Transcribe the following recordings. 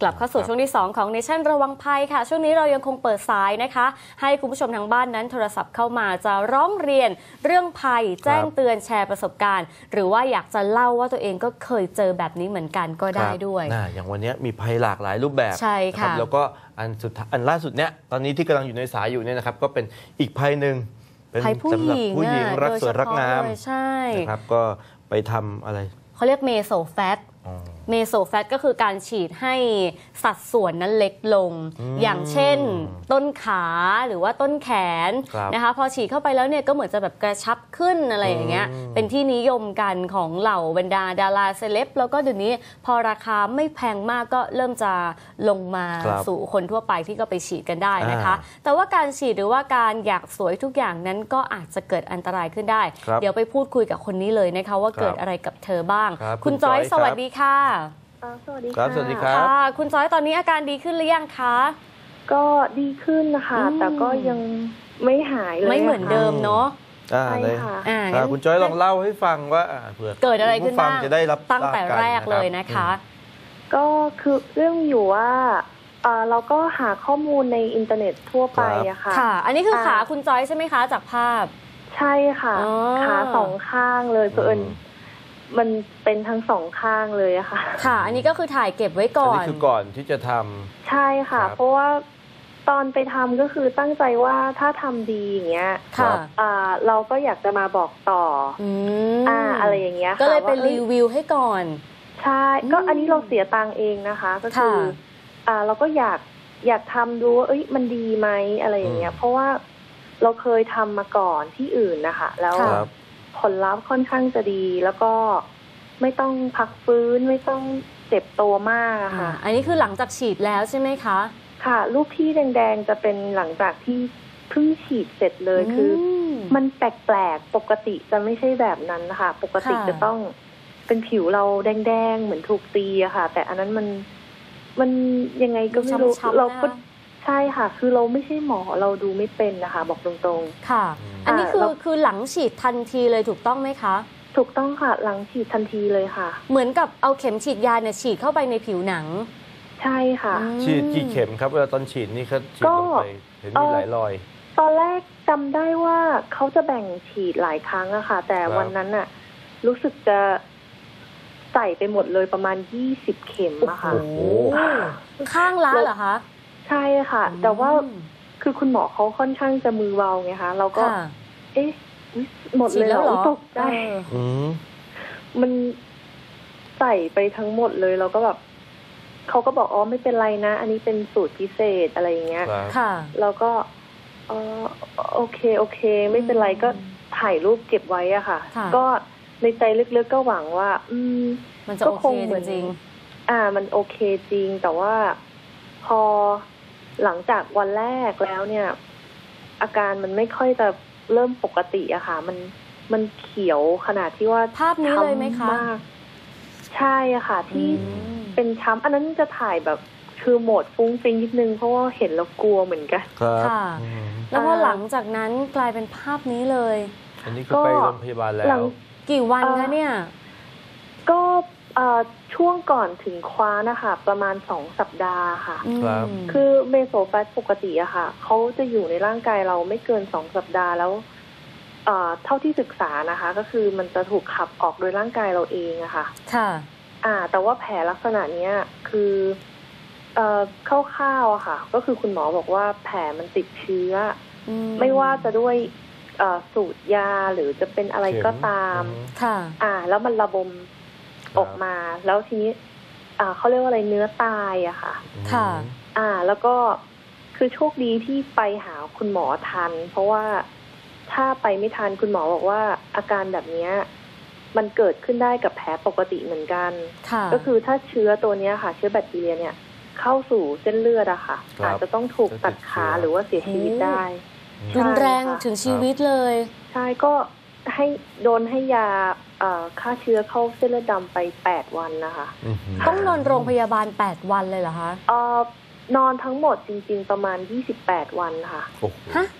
กลับเข้าสู่ช่วงที่2ของ Nation ระวังภัยค่ะช่วงนี้เรายังคงเปิดสายนะคะให้คุณผู้ชมทางบ้านนั้นโทรศัพท์เข้ามาจะร้องเรียนเรื่องภัยแจ้งเตือนแชร์ประสบการณ์หรือว่าอยากจะเล่าว่าตัวเองก็เคยเจอแบบนี้เหมือนกันก็ได้ด้วยอย่างวันนี้มีภัยหลากหลายรูปแบบใช่ค่ะแล้วก็อันล่าสุดเนี้ยตอนนี้ที่กำลังอยู่ในสายอยู่เนี่ยนะครับก็เป็นอีกภัยหนึ่งเป็นสำหรับผู้หญิงรักสวยรักงามใช่นะครับก็ไปทำอะไรเขาเรียกเมโซแฟตเมโซแฟตก็คือการฉีดให้สัดส่วนนั้นเล็กลงอย่างเช่นต้นขาหรือว่าต้นแขนนะคะพอฉีดเข้าไปแล้วเนี่ยก็เหมือนจะแบบกระชับขึ้นอะไรอย่างเงี้ยเป็นที่นิยมกันของเหล่าบรรดาดาราเซเลบแล้วก็เดี๋ยวนี้พอราคาไม่แพงมากก็เริ่มจะลงมาสู่คนทั่วไปที่ก็ไปฉีดกันได้นะคะแต่ว่าการฉีดหรือว่าการอยากสวยทุกอย่างนั้นก็อาจจะเกิดอันตรายขึ้นได้เดี๋ยวไปพูดคุยกับคนนี้เลยนะคะว่าเกิดอะไรกับเธอบ้างคุณจอยสวัสดีค่ะสวัสดีค่ะสวัสดีครับคุณจอยตอนนี้อาการดีขึ้นหรือยังคะก็ดีขึ้นนะคะแต่ก็ยังไม่หายเลยไม่เหมือนเดิมเนาะใช่ค่ะคุณจอยลองเล่าให้ฟังว่าเผื่อเกิดอะไรขึ้นบ้างจะได้รับตั้งแต่แรกเลยนะคะก็คือเรื่องอยู่ว่าเราก็หาข้อมูลในอินเทอร์เน็ตทั่วไปอะค่ะค่ะอันนี้คือขาคุณจอยใช่ไหมคะจากภาพใช่ค่ะขาสองข้างเลยเพื่อนมันเป็นทั้งสองข้างเลยอะค่ะค่ะอันนี้ก็คือถ่ายเก็บไว้ก่อนอันนี้คือก่อนที่จะทำใช่ค่ะเพราะว่าตอนไปทำก็คือตั้งใจว่าถ้าทำดีอย่างเงี้ยเราก็อยากจะมาบอกต่ออะไรอย่างเงี้ยก็เลยเป็นรีวิวให้ก่อนใช่ก็อันนี้เราเสียตังค์เองนะคะก็คือเราก็อยากทำดูว่ามันดีไหมอะไรอย่างเงี้ยเพราะว่าเราเคยทำมาก่อนที่อื่นนะคะแล้วผลลัพธ์ค่อนข้างจะดีแล้วก็ไม่ต้องพักฟื้นไม่ต้องเจ็บตัวมากค่ะอันนี้คือหลังจากฉีดแล้วใช่ไหมคะค่ะรูปที่แดงๆจะเป็นหลังจากที่เพิ่งฉีดเสร็จเลยคือมันแปลกๆปกติจะไม่ใช่แบบนั้นนะคะปกติจะต้องเป็นผิวเราแดงๆเหมือนถูกตีอะค่ะแต่อันนั้นมันยังไงก็ไม่รู้เราก็ใช่ค่ะคือเราไม่ใช่หมอเราดูไม่เป็นนะคะบอกตรงๆค่ะอันนี้คือหลังฉีดทันทีเลยถูกต้องไหมคะถูกต้องค่ะหลังฉีดทันทีเลยค่ะเหมือนกับเอาเข็มฉีดยาเนี่ยฉีดเข้าไปในผิวหนังใช่ค่ะฉีดกี่เข็มครับเวลาตอนฉีดนี่เขาฉีดลงไปเห็นมีหลายรอยตอนแรกจำได้ว่าเขาจะแบ่งฉีดหลายครั้งอะค่ะแต่วันนั้นอะรู้สึกจะใส่ไปหมดเลยประมาณ20เข็มอะค่ะข้างละเหรอคะใช่ค่ะแต่ว่าคือคุณหมอเขาค่อนข้างจะมือเบาไงคะเราก็หมดเลยแล้วตกใจมันใส่ไปทั้งหมดเลยเราก็แบบเขาก็บอกไม่เป็นไรนะอันนี้เป็นสูตรพิเศษอะไรอย่างเงี้ยค่ะเราก็โอเคไม่เป็นไรก็ถ่ายรูปเก็บไว้อะค่ะก็ในใจลึกๆก็หวังว่ามันจะโอเคจริงมันโอเคจริงแต่ว่าพอหลังจากวันแรกแล้วเนี่ยอาการมันไม่ค่อยจะเริ่มปกติอะค่ะมันเขียวขนาดที่ว่าภาพนี้เลยไหมคะใช่อะค่ะที่เป็นช้ำอันนั้นจะถ่ายแบบคือโหมดฟุ้งฟิ้งนิดนึงเพราะว่าเห็นแล้วกลัวเหมือนกันค่ะแล้วพอหลังจากนั้นกลายเป็นภาพนี้เลยอันนี้ก็ไปโรงพยาบาลแล้วกี่วันคะเนี่ยก็ช่วงก่อนถึงคว้านะคะประมาณ2 สัปดาห์ค่ะคือเมโซแฟตปกติอะค่ะเขาจะอยู่ในร่างกายเราไม่เกิน2 สัปดาห์แล้วเท่าที่ศึกษานะคะก็คือมันจะถูกขับออกโดยร่างกายเราเองอะค่ะค่ะแต่ว่าแผลลักษณะนี้คือคร่าวๆอะค่ะก็คือคุณหมอบอกว่าแผลมันติดเชื้อไม่ว่าจะด้วยสูตรยาหรือจะเป็นอะไรก็ตามค่ะแล้วมันระบมออกมาแล้วทีนี้เขาเรียกว่าอะไรเนื้อตายอะค่ะค่ะแล้วก็คือโชคดีที่ไปหาคุณหมอทันเพราะว่าถ้าไปไม่ทันคุณหมอบอกว่าอาการแบบนี้มันเกิดขึ้นได้กับแผลปกติเหมือนกันก็คือถ้าเชื้อตัวนี้ค่ะเชื้อแบคทีเรียเนี่ยเข้าสู่เส้นเลือดอะค่ะอาจจะต้องถูกตัดขาหรือว่าเสียชีวิตได้รุนแรงถึงชีวิตเลยใช่ก็โดนให้ยาฆ่าเชื้อเข้าเส้นเลือดดำไป8 วันนะคะต้องนอนโรงพยาบาล8 วันเลยเหรอคะนอนทั้งหมดจริงๆประมาณ28 วันค่ะฮะ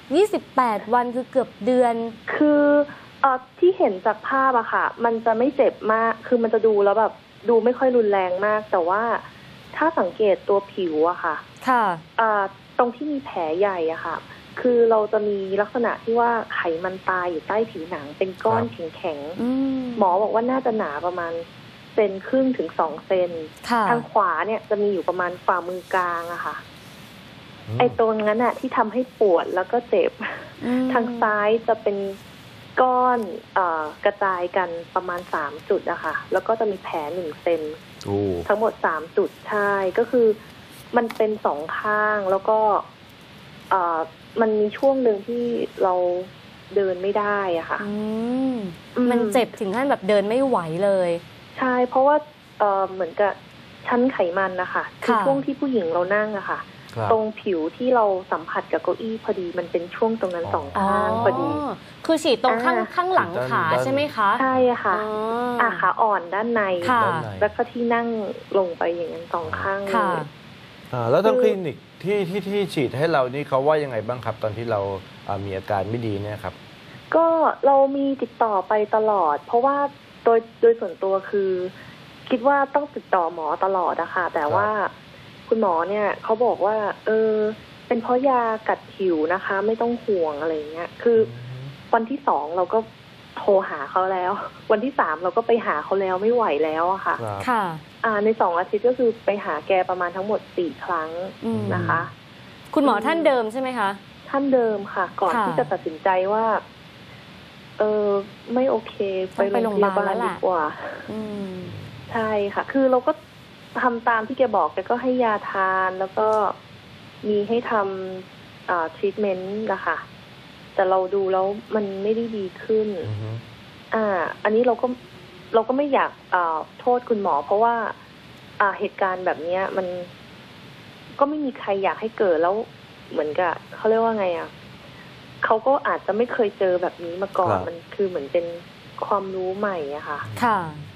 28 วันคือเกือบเดือนคือที่เห็นจากภาพอะค่ะมันจะไม่เจ็บมากคือมันจะดูแล้วแบบดูไม่ค่อยรุนแรงมากแต่ว่าถ้าสังเกตตัวผิวอะค่ะค่ะตรงที่มีแผลใหญ่อะค่ะ คือเราจะมีลักษณะที่ว่าไขมันตายอยู่ใต้ผิวหนัง เป็นก้อนแข็งๆหมอบอกว่าน่าจะหนาประมาณ1.5 เซนถึง2 เซนทางขวาเนี่ยจะมีอยู่ประมาณฝ่ามือกลางอะค่ะ ไอ้ตรงนั้นอะที่ทำให้ปวดแล้วก็เจ็บ ทางซ้ายจะเป็นก้อนกระจายกันประมาณ3 จุดอะค่ะ แล้วก็จะมีแผล1 เซนทั้งหมด3 จุดใช่ก็คือมันเป็น2 ข้างแล้วก็มันมีช่วงหนึ่งที่เราเดินไม่ได้อะค่ะมันเจ็บถึงขั้นแบบเดินไม่ไหวเลยใช่เพราะว่าเหมือนกับชั้นไขมันนะคะคือช่วงที่ผู้หญิงเรานั่งอะค่ะตรงผิวที่เราสัมผัสกับเก้าอี้พอดีมันเป็นช่วงตรงนั้น2 ข้างพอดีคือฉีดตรงข้างหลังขาใช่ไหมคะใช่ค่ะขาอ่อนด้านในแล้วก็ที่นั่งลงไปอย่างนั้น2 ข้างเลยแล้วทางคลินิกที่ฉีดให้เรานี่เขาว่ายังไงบ้างครับตอนที่เรามีอาการไม่ดีเนี่ยครับก็เรามีติดต่อไปตลอดเพราะว่าโดยส่วนตัวคือคิดว่าต้องติดต่อหมอตลอดนะคะแต่ว่าคุณหมอเนี่ยเขาบอกว่าเป็นเพราะยากัดผิวนะคะไม่ต้องห่วงอะไรเงี้ยคือวันที่2เราก็โทรหาเขาแล้ววันที่3เราก็ไปหาเขาแล้วไม่ไหวแล้วอะค่ะค่ะใน2 อาทิตย์ก็คือไปหาแกประมาณทั้งหมด4 ครั้งนะคะคุณหมอท่านเดิมใช่ไหมคะท่านเดิมค่ะก่อนที่จะตัดสินใจว่าไม่โอเคไปโรงพยาบาลดีกว่าใช่ค่ะคือเราก็ทำตามที่แกบอกแกก็ให้ยาทานแล้วก็มีให้ทำทรีทเมนต์นะคะแต่เราดูแล้วมันไม่ได้ดีขึ้นอันนี้เราก็ไม่อยากโทษคุณหมอเพราะว่าเหตุการณ์แบบนี้มันก็ไม่มีใครอยากให้เกิดแล้วเหมือนกับเขาเรียกว่าไงเขาก็อาจจะไม่เคยเจอแบบนี้มาก่อนมันคือเหมือนเป็นความรู้ใหม่อะค่ะค่ะ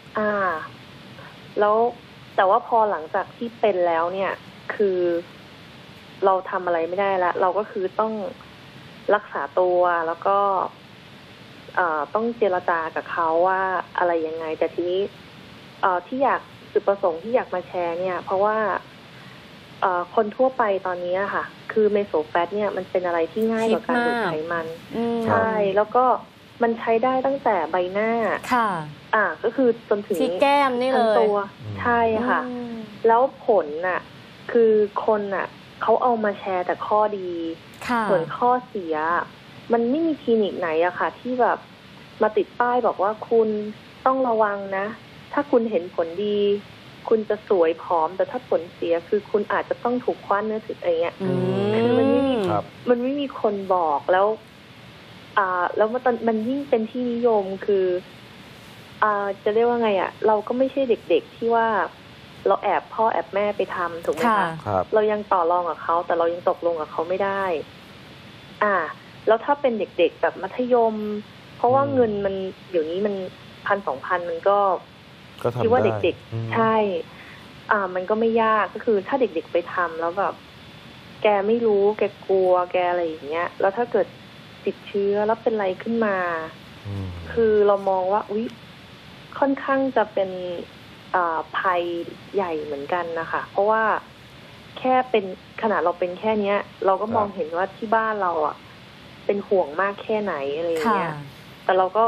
แล้วแต่ว่าพอหลังจากที่เป็นแล้วเนี่ยคือเราทำอะไรไม่ได้ละเราก็คือต้องรักษาตัวแล้วก็ต้องเจรจากับเขาว่าอะไรยังไงแต่ทีนี้ที่อยากจุดประสงค์ที่อยากมาแชร์เนี่ยเพราะว่าคนทั่วไปตอนนี้ค่ะคือเมโซแฟตเนี่ยมันเป็นอะไรที่ง่ายต่อการดูดไขมันใช่แล้วก็มันใช้ได้ตั้งแต่ใบหน้าค่ะก็คือจนถึงที่แก้มนี่เลยตัวใช่ค่ะแล้วผลน่ะคือคนน่ะเขาเอามาแชร์แต่ข้อดีส่วนข้อเสียมันไม่มีคลินิกไหนอะค่ะที่แบบมาติดป้ายบอกว่าคุณต้องระวังนะถ้าคุณเห็นผลดีคุณจะสวยผอมแต่ถ้าผลเสียคือคุณอาจจะต้องถูกคว้านเนื้อถึงอะไรเงี้ยคือมันไม่มีคนบอกแล้วแล้วมันยิ่งเป็นที่นิยมคือจะเรียกว่าไงเราก็ไม่ใช่เด็กๆที่ว่าเราแอบพ่อแอบแม่ไปทำถูกไหมคะเรายังต่อรองกับเขาแต่เรายังตกลงกับเขาไม่ได้แล้วถ้าเป็นเด็กๆแบบมัธยมเพราะว่าเงินมันเดี๋ยวนี้มัน1,000-2,000มันก็คิดว่าเด็กๆใช่มันก็ไม่ยากก็คือถ้าเด็กๆไปทำแล้วแบบแกไม่รู้แกกลัวแกอะไรอย่างเงี้ยแล้วถ้าเกิดติดเชื้อแล้วเป็นอะไรขึ้นมาคือเรามองว่าค่อนข้างจะเป็นภัยใหญ่เหมือนกันนะคะเพราะว่าแค่เป็นขนาดเราเป็นแค่เนี้ยเราก็มองเห็นว่าที่บ้านเราเป็นห่วงมากแค่ไหนอะไรอย่างเงี้ยแต่เราก็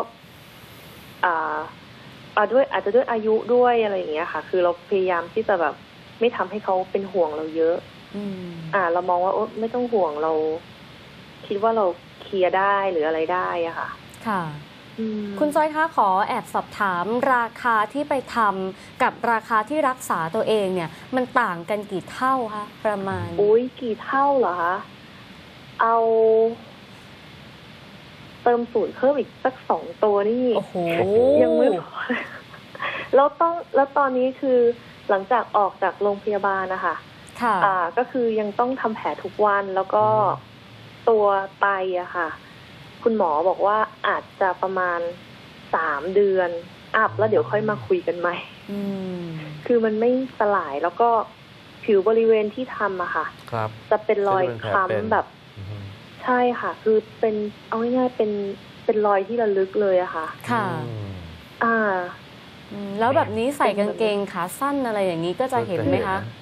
ด้วยอาจจะด้วยอายุด้วยอะไรอย่างเงี้ยค่ะคือเราพยายามที่จะแบบไม่ทำให้เขาเป็นห่วงเราเยอะเรามองว่าไม่ต้องห่วงเราคิดว่าเราเคลียร์ได้หรืออะไรได้อะค่ะค่ะคุณจอยคะขอแอบสอบถามราคาที่ไปทำกับราคาที่รักษาตัวเองเนี่ยมันต่างกันกี่เท่าคะประมาณกี่เท่าเหรอคะเอาเติมสูตรเพิ่มอีกสัก2 ตัวนี่ยังไม่พอแล้วตอนนี้คือหลังจากออกจากโรงพยาบาลนะคะก็คือยังต้องทำแผลทุกวันแล้วก็ตัวไตอะค่ะคุณหมอบอกว่าอาจจะประมาณ3 เดือนแล้วเดี๋ยวค่อยมาคุยกันใหม่คือมันไม่สลายแล้วก็ผิวบริเวณที่ทำอะค่ะจะเป็นรอยคล้ำแบบใช่ค่ะคือเป็นเอาง่ายๆเป็นรอยที่ระลึกเลยอะค่ะค่ะแล้วแบบนี้ใส่กางเกงขาสั้นอะไรอย่างนี้ก็จะเห็นไหมคะ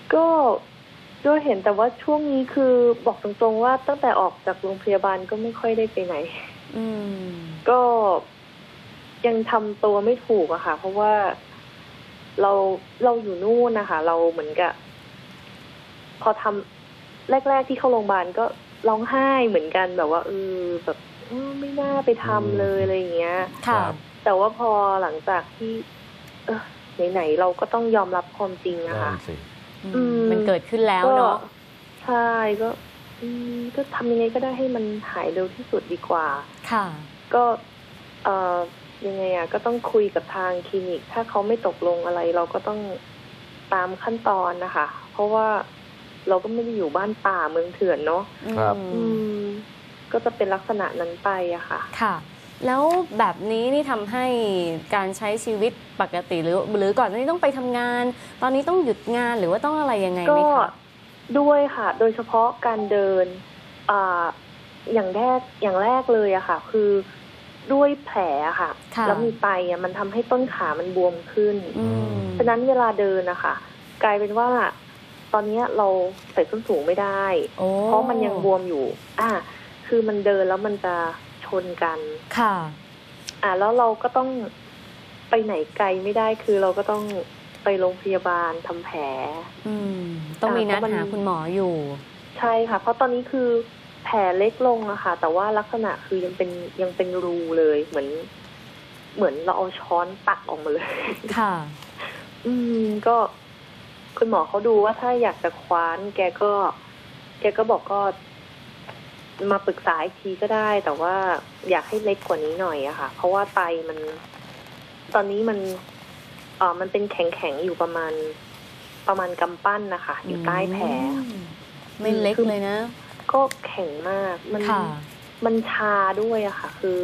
ก็เห็นแต่ว่าช่วงนี้คือบอกตรงๆว่าตั้งแต่ออกจากโรงพยาบาลก็ไม่ค่อยได้ไปไหนก็ยังทำตัวไม่ถูกอะค่ะ เพราะว่าเราอยู่นู่นนะคะเราเหมือนกับพอทำแรกๆที่เข้าโรงพยาบาลก็ร้องไห้เหมือนกันแบบว่าแบบไม่น่าไปทำเลยอะไรอย่างเงี้ยค่ะแต่ว่าพอหลังจากที่ไหนๆเราก็ต้องยอมรับความจริงนะคะมันเกิดขึ้นแล้วเนาะใช่ก็ทำยังไงก็ได้ให้มันหายเร็วที่สุดดีกว่าค่ะก็ยังไงก็ต้องคุยกับทางคลินิกถ้าเขาไม่ตกลงอะไรเราก็ต้องตามขั้นตอนนะคะเพราะว่าเราก็ไม่ได้อยู่บ้านป่าเมืองเถื่อนเนาะครับก็จะเป็นลักษณะนั้นไปอะค่ะค่ะแล้วแบบนี้นี่ทำให้การใช้ชีวิตปกติหรือก่อนหน้านี้ต้องไปทำงานตอนนี้ต้องหยุดงานหรือว่าต้องอะไรยังไงไหมคะก็ด้วยค่ะโดยเฉพาะการเดินอย่างแรกเลยอะค่ะคือด้วยแผลค่ะแล้วมีไตมันทำให้ต้นขามันบวมขึ้นฉะนั้นเวลาเดินนะคะกลายเป็นว่าตอนนี้เราใส่ส้นสูงไม่ได้เพราะมันยังบวมอยู่คือมันเดินแล้วมันจะชนกันค่ะแล้วเราก็ต้องไปไหนไกลไม่ได้คือเราก็ต้องไปโรงพยาบาลทำแผลต้องมีนัดหาคุณหมออยู่ใช่ค่ะเพราะตอนนี้คือแผลเล็กลงอะค่ะแต่ว่าลักษณะคือยังเป็นรูเลยเหมือนเราเอาช้อนตักออกมาเลยค่ะก็คุณหมอเขาดูว่าถ้าอยากจะคว้านแกก็บอกก็มาปรึกษาอีกทีก็ได้แต่ว่าอยากให้เล็กกว่านี้หน่อยอะค่ะเพราะว่าไตมันตอนนี้มันเป็นแข็งๆอยู่ประมาณกำปั้นนะคะอยู่ใต้แผลไม่เล็กเลยนะก็แข็งมากมันชาด้วยอะค่ะคือ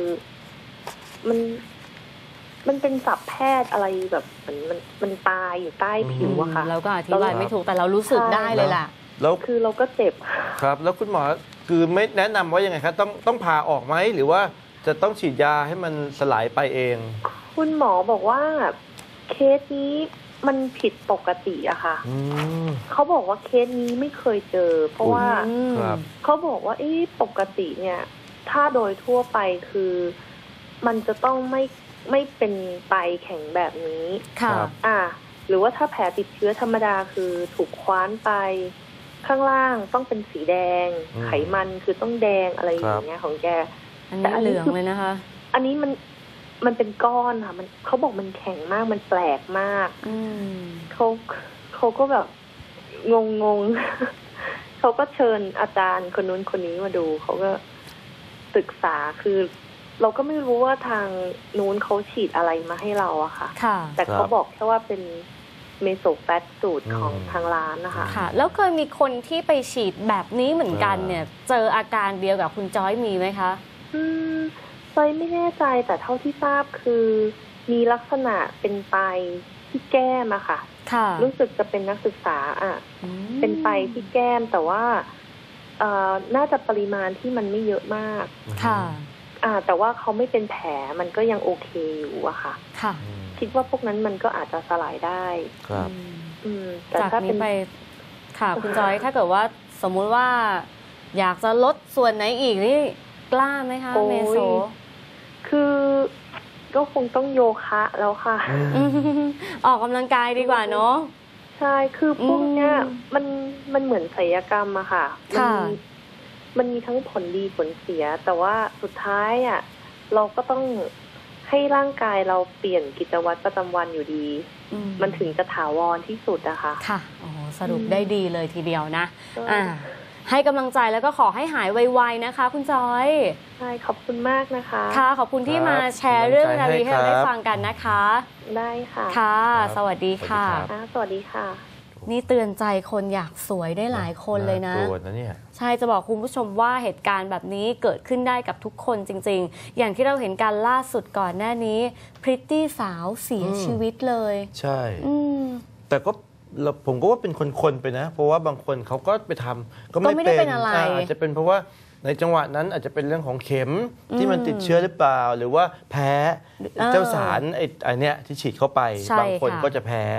มันเป็นศัพท์แพทย์อะไรแบบมันตายอยู่ใต้ผิวอะค่ะเราก็อธิบายไม่ถูกแต่เรารู้สึกได้เลยล่ะแล้วคือเราก็เจ็บครับแล้วคุณหมอคือไม่แนะนำว่ายังไงครับต้องผ่าออกไหมหรือว่าจะต้องฉีดยาให้มันสลายไปเองคุณหมอบอกว่าเคสนี้มันผิดปกติอะค่ะเขาบอกว่าเคสนี้ไม่เคยเจอเพราะว่าเขาบอกว่าปกติเนี่ยถ้าโดยทั่วไปคือมันจะต้องไม่เป็นไตแข็งแบบนี้ค่ะหรือว่าถ้าแผลติดเชื้อธรรมดาคือถูกคว้านไปข้างล่างต้องเป็นสีแดงไขมันคือต้องแดงอะไรอย่างเงี้ยของแกแต่อันนี้เหลืองเลยนะคะอันนี้มันเป็นก้อนค่ะเขาบอกมันแข็งมากมันแปลกมากเขาก็แบบงงเขาก็เชิญอาจารย์คนนู้นคนนี้มาดูเขาก็ศึกษาคือเราก็ไม่รู้ว่าทางนู้นเขาฉีดอะไรมาให้เราอะค่ะแต่เขาบอกแค่ว่าเป็นเมโซแฟตสูตรของทางร้านนะคะค่ะแล้วเคยมีคนที่ไปฉีดแบบนี้เหมือนกันเนี่ยเจออาการเดียวกับคุณจ้อยมีไหมคะจอยไม่แน่ใจแต่เท่าที่ทราบคือมีลักษณะเป็นไตที่แก้มอะค่ะรู้สึกจะเป็นนักศึกษาเป็นไตที่แก้มแต่ว่าน่าจะปริมาณที่มันไม่เยอะมากค่ะแต่ว่าเขาไม่เป็นแผลมันก็ยังโอเคอยู่อะค่ะค่ะคิดว่าพวกนั้นมันก็อาจจะสลายได้ครับแต่ถ้าเป็นไปค่ะคุณจอยถ้าเกิดว่าสมมุติว่าอยากจะลดส่วนไหนอีกนี่กล้าไหมคะเมโซคือก็คงต้องโยคะแล้วค่ะออกกำลังกายดีกว่าเนาะใช่คือพวกเนี้ยมันเหมือนศัลยกรรมอะค่ะมันมีทั้งผลดีผลเสียแต่ว่าสุดท้ายเราก็ต้องให้ร่างกายเราเปลี่ยนกิจวัตรประจำวันอยู่ดีมันถึงจะถาวรที่สุดอะค่ะค่ะสรุปได้ดีเลยทีเดียวนะให้กำลังใจแล้วก็ขอให้หายไวๆนะคะคุณจอยใช่ขอบคุณมากนะคะค่ะขอบคุณที่มาแชร์เรื่องราวดีให้เราได้ฟังกันนะคะได้ค่ะค่ะสวัสดีค่ะสวัสดีค่ะนี่เตือนใจคนอยากสวยได้หลายคนเลยนะใช่จะบอกคุณผู้ชมว่าเหตุการณ์แบบนี้เกิดขึ้นได้กับทุกคนจริงๆอย่างที่เราเห็นการล่าสุดก่อนหน้านี้พริตตี้สาวเสียชีวิตเลยใช่แต่ก็ผมก็ว่าเป็นคนๆไปนะเพราะว่าบางคนเขาก็ไปทำก็ไม่ได้เป็นอะไรอาจจะเป็นเพราะว่าในจังหวะนั้นอาจจะเป็นเรื่องของเข็มที่มันติดเชื้อหรือเปล่าหรือว่าแพ้เจ้าสารไอ้เนี้ยที่ฉีดเข้าไปบางคนก็จะแพ้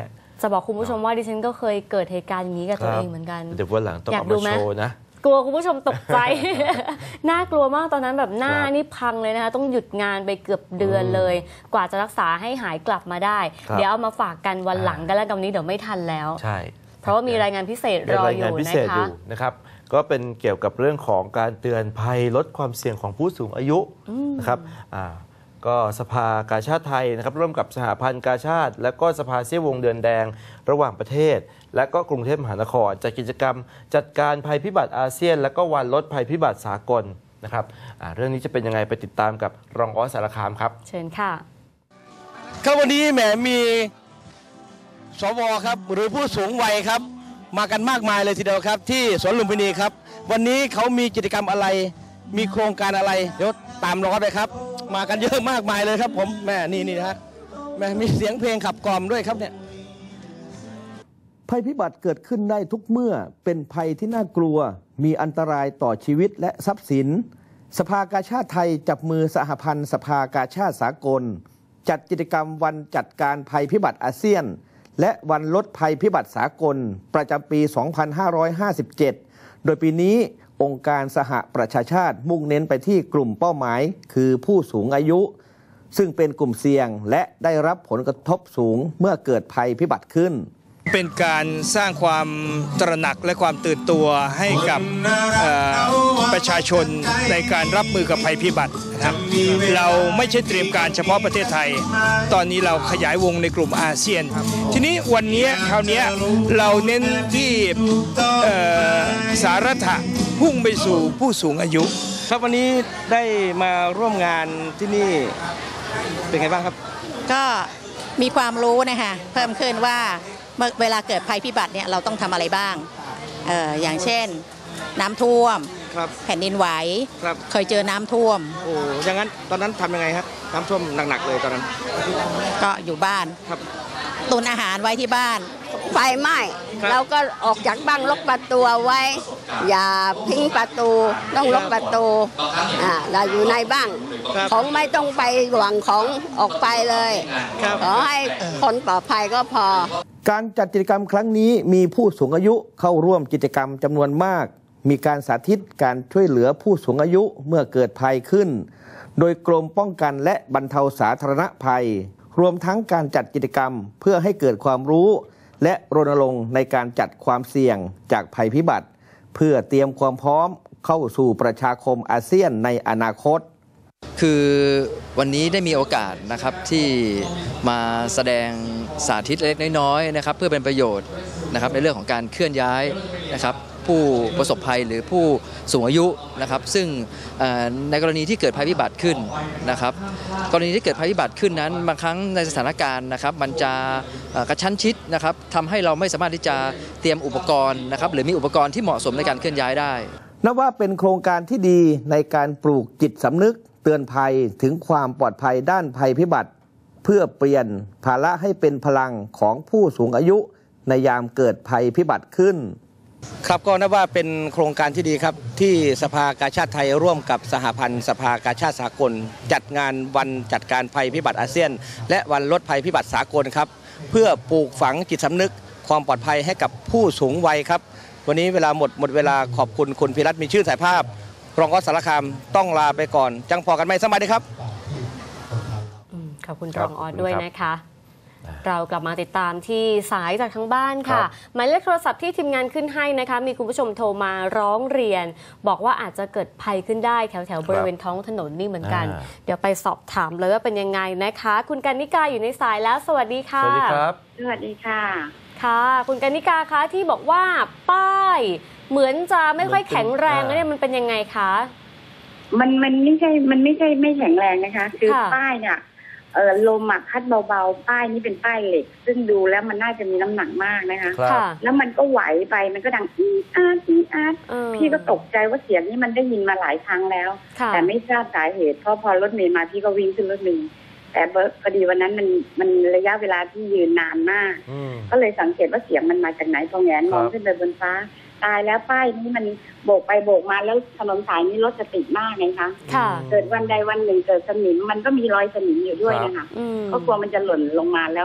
จะบอกคุณผู้ชมว่าดิฉันก็เคยเกิดเหตุการณ์อย่างนี้กับตัวเองเหมือนกันเดี๋ยววันหลังต้องอยากเอาดูมาไหมโชว์นะกลัวคุณผู้ชมตกใจ น่ากลัวมากตอนนั้นแบบหน้านี่พังเลยนะคะต้องหยุดงานไปเกือบเดือนเลย กว่าจะรักษาให้หายกลับมาได้ เดี๋ยวเอามาฝากกันวันหลังกันแล้วกันวันนี้เดี๋ยวไม่ทันแล้วใช่เพราะว่ามีรายงานพิเศษรออยู่พินะเศษอคะยู่นะครับก็เป็นเกี่ยวกับเรื่องของการเตือนภัยลดความเสี่ยงของผู้สูงอายุนะครับก็สภากาชาดไทยนะครับร่วมกับสหพันธ์กาชาดและก็สภาเสี้ยววงเดือนแดงระหว่างประเทศ และก็กรุงเทพมหานครจัดกิจกรรมจัดการภัยพิบัติอาเซียน และก็วันลดภัยพิบัติสากลนะครับเรื่องนี้จะเป็นยังไงไปติดตามกับรองออสสารคามครับเชิญค่ะครับวันนี้แหมมีสวครับหรือผู้สูงวัยครับมากันมากมายเลยทีเดียวครับที่สวนลุมพินีครับวันนี้เขามีกิจกรรมอะไรมีโครงการอะไรเดี๋ยวตามรอไปครับมากันเยอะมากมายเลยครับผมแม่นี่นะฮะแม่มีเสียงเพลงขับกล่อมด้วยครับเนี่ยภัยพิบัติเกิดขึ้นได้ทุกเมื่อเป็นภัยที่น่ากลัวมีอันตรายต่อชีวิตและทรัพย์สินสภากาชาดไทยจับมือสหพันธ์สภากาชาดสากลจัดกิจกรรมวันจัดการภัยพิบัติอาเซียนและวันลดภัยพิบัติสากลประจำปี 2557 โดยปีนี้องค์การสหประชาชาติมุ่งเน้นไปที่กลุ่มเป้าหมายคือผู้สูงอายุซึ่งเป็นกลุ่มเสี่ยงและได้รับผลกระทบสูงเมื่อเกิดภัยพิบัติขึ้นเป็นการสร้างความตระหนักและความตื่นตัวให้กับประชาชนในการรับมือกับภัยพิบัตินะครับเราไม่ใช่เตรียมการเฉพาะประเทศไทยตอนนี้เราขยายวงในกลุ่มอาเซียนทีนี้วันนี้คราวนี้เราเน้นที่สาระพุ่งไปสู่ผู้สูงอายุครับวันนี้ได้มาร่วมงานที่นี่เป็นไงบ้างครับก็มีความรู้นะคะเพิ่มขึ้นว่าเมื่อเวลาเกิดภัยพิบัติเนี่ยเราต้องทำอะไรบ้างอย่างเช่นน้ำท่วมแผ่นดินไหวเคยเจอน้ำท่วมโอ้อย่างนั้นตอนนั้นทำยังไงครับน้ำท่วมหนักๆเลยตอนนั้นก็อยู่บ้านตุนอาหารไว้ที่บ้านไฟไหม้เราก็ออกจากบ้านล็อกประตูไว้อย่าทิ้งประตูต้องล็อกประตูเราอยู่ในบ้านของไม่ต้องไปหวังของออกไปเลยขอให้คนปลอดภัยก็พอการจัดกิจกรรมครั้งนี้มีผู้สูงอายุเข้าร่วมกิจกรรมจำนวนมากมีการสาธิตการช่วยเหลือผู้สูงอายุเมื่อเกิดภัยขึ้นโดยกรมป้องกันและบรรเทาสาธารณภัยรวมทั้งการจัดกิจกรรมเพื่อให้เกิดความรู้และรณรงค์ในการจัดความเสี่ยงจากภัยพิบัติเพื่อเตรียมความพร้อมเข้าสู่ประชาคมอาเซียนในอนาคตคือวันนี้ได้มีโอกาสนะครับที่มาแสดงสาธิตเล็กน้อยๆนะครับเพื่อเป็นประโยชน์นะครับในเรื่องของการเคลื่อนย้ายนะครับผู้ประสบภัยหรือผู้สูงอายุนะครับซึ่งในกรณีที่เกิดภัยพิบัติขึ้นนะครับกรณีที่เกิดภัยพิบัติขึ้นนั้นบางครั้งในสถานการณ์นะครับมันจะกระชั้นชิดนะครับทำให้เราไม่สามารถที่จะเตรียมอุปกรณ์นะครับหรือมีอุปกรณ์ที่เหมาะสมในการเคลื่อนย้ายได้นับว่าเป็นโครงการที่ดีในการปลูกจิตสำนึกเตือนภัยถึงความปลอดภัยด้านภัยพิบัติเพื่อเปลี่ยนภาระให้เป็นพลังของผู้สูงอายุในยามเกิดภัยพิบัติขึ้นครับก็นับว่าเป็นโครงการที่ดีครับที่สภากาชาดไทยร่วมกับสหพันธ์สภากาชาดสากลจัดงานวันจัดการภัยพิบัติอาเซียนและวันลดภัยพิบัติสากลครับเพื่อปลูกฝังจิตสำนึกความปลอดภัยให้กับผู้สูงวัยครับวันนี้เวลาหมดเวลาขอบคุณคุณพิรัตน์มีชื่นสายภาพรองออสสารคามต้องลาไปก่อนจังพอกันไหมสบายดีครับขอบคุณรองออสด้วยนะคะเรากลับมาติดตามที่สายจากทางบ้านค่ะหมายเลขโทรศัพท์ที่ทีมงานขึ้นให้นะคะมีคุณผู้ชมโทรมาร้องเรียนบอกว่าอาจจะเกิดภัยขึ้นได้แถวบริเวณท้องถนนนี่เหมือนกันเดี๋ยวไปสอบถามเลยว่าเป็นยังไงนะคะคุณกนิกาอยู่ในสายแล้วสวัสดีค่ะสวัสดีครับสวัสดีค่ะค่ะคุณกนิกาคะที่บอกว่าป้ายเหมือนจะไม่ค่อยแข็งแรงเนี่ยมันเป็นยังไงคะมันไม่ใช่ไม่แข็งแรงนะคะคือป้ายเนี่ยลมพัดเบาๆป้ายนี้เป็นป้ายเหล็กซึ่งดูแล้วมันน่าจะมีน้ำหนักมากนะคะแล้วมันก็ไหวไปมันก็ดังอีอาร์พี่ก็ตกใจว่าเสียงนี้มันได้ยินมาหลายครั้งแล้วแต่ไม่ทราบสาเหตุเพราะพอรถเมล์มาพี่ก็วิ่งขึ้นรถเมล์แต่พอดีวันนั้นมันระยะเวลาที่ยืนนานมากก็เลยสังเกตว่าเสียงมันมาจากไหนพอแงนมองขึ้นไปบนฟ้าตายแล้วป้ายนี้มันโบกไปโบกมาแล้วถนนสายนี้รถจะติดมากไงคะเกิดวันใดวันหนึ่งเกิดสนิมมันก็มีรอยสนิมอยู่ด้วยนะคะก็กลัวมันจะหล่นลงมาแล้ว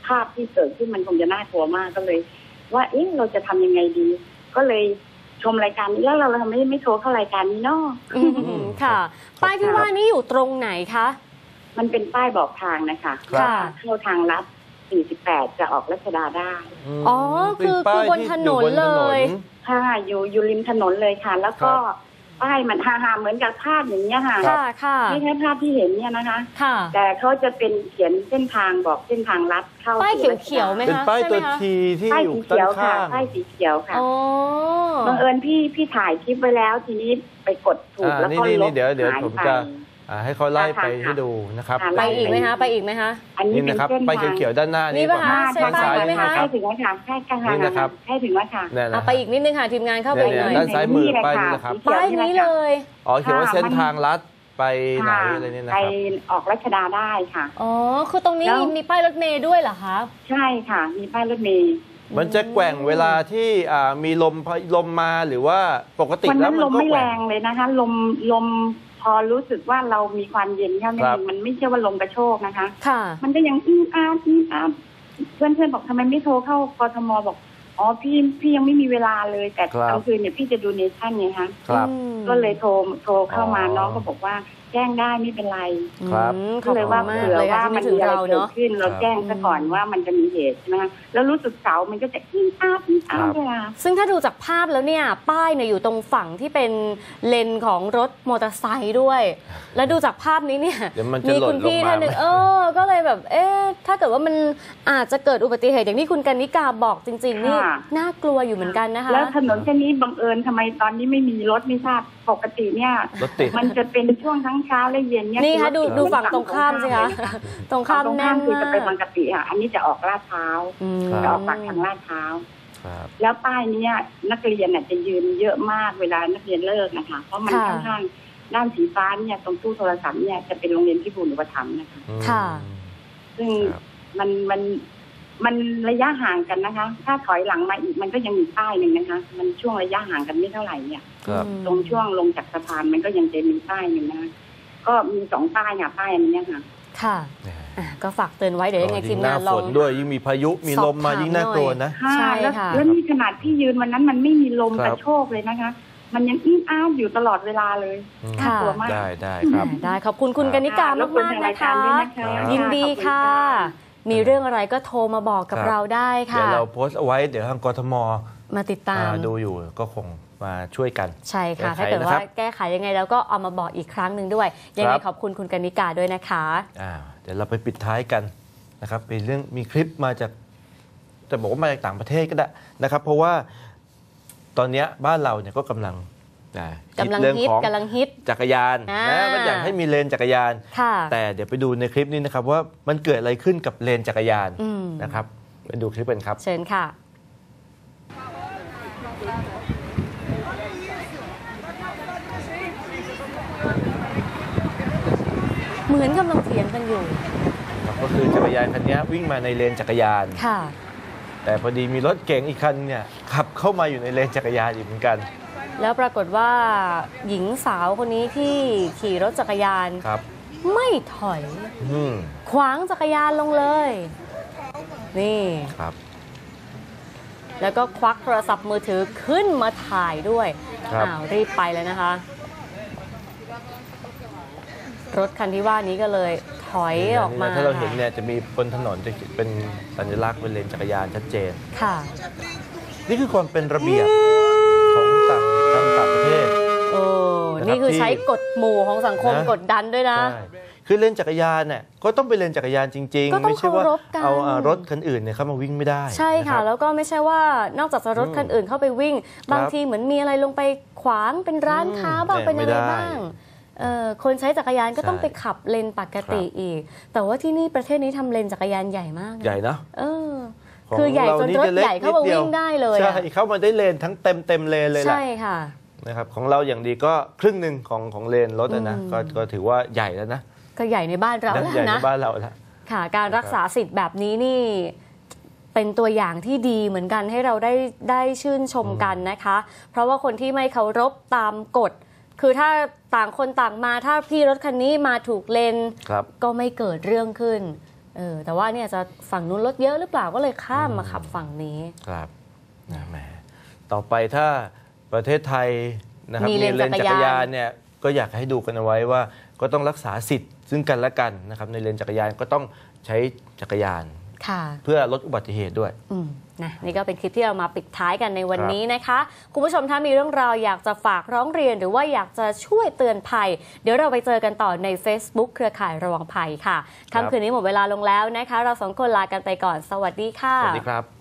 ภาพที่เกิดขึ้นมันคงจะน่ากลัวมากก็เลย ว่าเอ๊ะเราจะทำยังไงดี ก็เลยชมรายการนี้แล้วเราทำไมไม่โทรเข้ารายการนี้เนาะค่ะป้ายที่ว่านี้อยู่ตรงไหนคะมันเป็นป้ายบอกทางนะคะว่าเข้าทางลัด48จะออกรัชดาได้อ๋อคือบนถนนเลยค่ะอยู่ริมถนนเลยค่ะแล้วก็ป้ายมันหาเหมือนกับภาพอย่างเงี้ยค่ะไม่ใช่ภาพที่เห็นเนี่ยนะคะแต่เขาจะเป็นเขียนเส้นทางบอกเส้นทางลัดเข้าป้ายเขียวๆไหมคะเป็นป้ายตัวทีที่อยู่ด้านข้างป้ายสีเขียวค่ะบังเอิญพี่ถ่ายคลิปไว้แล้วทีนี้ไปกดถูกแล้วก็ลบเดี๋ยวผมจะให้เขาไล่ไปให้ดูนะครับไปอีกไหมคะอันนี้เป็นเส้นไปเขียวๆด้านหน้านี่ป่ะคะทางซ้ายไหมคะให้ถึงแล้วค่ะใช่ค่ะให้ถึงแล้วค่ะไปอีกนิดนึงค่ะทีมงานเข้าไปหน่อยด้านซ้ายมือป้ายนี้นะครับป้ายนี้เลยเขียนว่าเส้นทางลัดไปไหนอะไรนี่นะครับไปออกรัชดาได้ค่ะอ๋อคือตรงนี้มีป้ายรถเมล์ด้วยเหรอคะใช่ค่ะมีป้ายรถเมล์มันจะแกว่งเวลาที่มีลมมาหรือว่าปกติแล้วมันลมไม่แรงเลยนะคะลมพอรู้สึกว่าเรามีความเย็นแค่นั้นมันไม่ใช่ว่าลมกระโชกนะคะมันก็ยังอาดเพื่อนบอกทำไมไม่โทรเข้ากทมบอกอ๋อพี่ยังไม่มีเวลาเลยแต่กลางคืนเนี่ยพี่จะดูเนชั่นไงคะก็เลยโทรเข้ามาน้องก็บอกว่าแจ้งได้ไม่เป็นไรก็เลยว่าเผื่อว่ามันมีอะไรเกิดขึ้นเราแจ้งซะก่อนว่ามันจะมีเหตุใช่ไหมคะแล้วรู้สึกเสามันก็จะอ้าเลยซึ่งถ้าดูจากภาพแล้วเนี่ยป้ายเนี่ยอยู่ตรงฝั่งที่เป็นเลนของรถมอเตอร์ไซค์ด้วยแล้วดูจากภาพนี้เนี่ยมีคุณพี่ท่านหนึ่งก็เลยแบบถ้าเกิดว่ามันอาจจะเกิดอุบัติเหตุอย่างที่คุณกนิกาบอกจริงๆนี่น่ากลัวอยู่เหมือนกันนะคะแล้วถนนเส้นนี้บังเอิญทำไมตอนนี้ไม่มีรถไม่ทราบปกติเนี่ยมันจะเป็นช่วงทั้งเช้าและเย็นเนี่ยนี่ค่ะดูฝั่งตรงข้ามสิคะตรงข้ามแน่นคือจะเป็นบางกะปิค่ะอันนี้จะออกลาดพร้าวจะออกปากทางลาดพร้าวแล้วป้ายนี้นักเรียนจะยืนเยอะมากเวลานักเรียนเลิกนะคะเพราะมันค่อนข้างด้านสีฟ้าเนี่ยตรงตู้โทรศัพท์เนี่ยจะเป็นโรงเรียนพิบูลอุปถัมภ์นะคะค่ะซึ่งมันระยะห่างกันนะคะถ้าถอยหลังมาอีกมันก็ยังมีป้ายหนึ่งนะคะมันช่วงระยะห่างกันไม่เท่าไหร่เนี่ยตรงช่วงลงจากสะพานมันก็ยังจะมีป้ายหนึ่งนะก็มี2ป้ายค่ะป้ายอันนี้ค่ะค่ะก็ฝากเตือนไว้เดี๋ยวยังไงทีมงานลองด้วยยิ่งมีพายุมีลมมายิ่งน่ากลัวนะใช่ค่ะแล้วนี่ขนาดที่ยืนวันนั้นมันไม่มีลมกระโชกเลยนะคะมันยังอ้าวอยู่ตลอดเวลาเลยน่ากลัวมากได้ครับได้ขอบคุณคุณกนิกามากๆนะคะยินดีค่ะมีเรื่องอะไรก็โทรมาบอกกับเราได้ค่ะเดี๋ยวเราโพสต์เอาไว้เดี๋ยวทางกทม. มาติดตามดูอยู่ก็คงมาช่วยกันใช่ค่ะถ้าเกิดว่าแก้ไขยังไงแล้วก็เอามาบอกอีกครั้งหนึ่งด้วยยังไงขอบคุณคุณกนิกาด้วยนะคะเดี๋ยวเราไปปิดท้ายกันนะครับเป็นเรื่องมีคลิปมาจากจะบอกว่ามาจากต่างประเทศก็ได้นะครับเพราะว่าตอนนี้บ้านเราเนี่ยก็กำลังฮิตจักรยานนะมันอยากให้มีเลนจักรยานแต่เดี๋ยวไปดูในคลิปนี้นะครับว่ามันเกิดอะไรขึ้นกับเลนจักรยานนะครับไปดูคลิปกันครับเชิญค่ะเหมือนกำลังเถียงกันอยู่ก็คือจักรยานคันนี้วิ่งมาในเลนจักรยานแต่พอดีมีรถเก๋งอีกคันเนี่ยขับเข้ามาอยู่ในเลนจักรยานอีกเหมือนกันแล้วปรากฏว่าหญิงสาวคนนี้ที่ขี่รถจักรยานไม่ถอยขวางจักรยานลงเลยนี่แล้วก็ควักโทรศัพท์มือถือขึ้นมาถ่ายด้วยรีบไปเลยนะคะรถคันที่ว่านี้ก็เลยถอยออกมาถ้าเราเห็นเนี่ยจะมีบนถนนจะเป็นสัญลักษณ์เป็นเลนจักรยานชัดเจนค่ะนี่คือความเป็นระเบียบของต่างประเทศนี่คือใช้กฎหมู่ของสังคมกดดันด้วยนะคือเลนจักรยานเนี่ยก็ต้องเป็นเลนจักรยานจริงๆไม่ใช่ว่าเอารถคันอื่นเนี่ยเข้ามาวิ่งไม่ได้ใช่ค่ะแล้วก็ไม่ใช่ว่านอกจากจะรถคันอื่นเข้าไปวิ่งบางทีเหมือนมีอะไรลงไปขวางเป็นร้านค้าบ้างเป็นอะไรบ้างคนใช้จักรยานก็ต้องไปขับเลนปกติอีกแต่ว่าที่นี่ประเทศนี้ทำเลนจักรยานใหญ่มากใหญ่นะคือใหญ่จนรถใหญ่เข้ามาวิ่งได้เลยใช่เข้ามาได้เลนทั้งเต็มเลนเลยแหละใช่ค่ะนะครับของเราอย่างดีก็ครึ่งหนึ่งของเลนรถนะก็ถือว่าใหญ่แล้วนะก็ใหญ่ในบ้านเราใหญ่ในบ้านเราแล้วค่ะการรักษาสิทธิ์แบบนี้นี่เป็นตัวอย่างที่ดีเหมือนกันให้เราได้ชื่นชมกันนะคะเพราะว่าคนที่ไม่เคารพตามกฎคือถ้าต่างคนต่างมาถ้าพี่รถคันนี้มาถูกเลนก็ไม่เกิดเรื่องขึ้นแต่ว่าเนี่ยจะฝั่งนู้นรถเยอะหรือเปล่าก็เลยข้ามมาขับฝั่งนี้ครับนะแหมต่อไปถ้าประเทศไทยนะครับมีเลนจักรยานเนี่ยก็อยากให้ดูกันเอาไว้ว่าก็ต้องรักษาสิทธิ์ซึ่งกันและกันนะครับในเลนจักรยานก็ต้องใช้จักรยานเพื่อลดอุบัติเหตุด้วยนี่ก็เป็นคลิปที่เรามาปิดท้ายกันในวันนี้นะคะคุณผู้ชมถ้ามีเรื่องราวอยากจะฝากร้องเรียนหรือว่าอยากจะช่วยเตือนภัยเดี๋ยวเราไปเจอกันต่อใน Facebook เครือข่ายระวังภัยค่ะค่ำคืนนี้หมดเวลาลงแล้วนะคะเราสองคนลากันไปก่อนสวัสดีค่ะสวัสดีครับ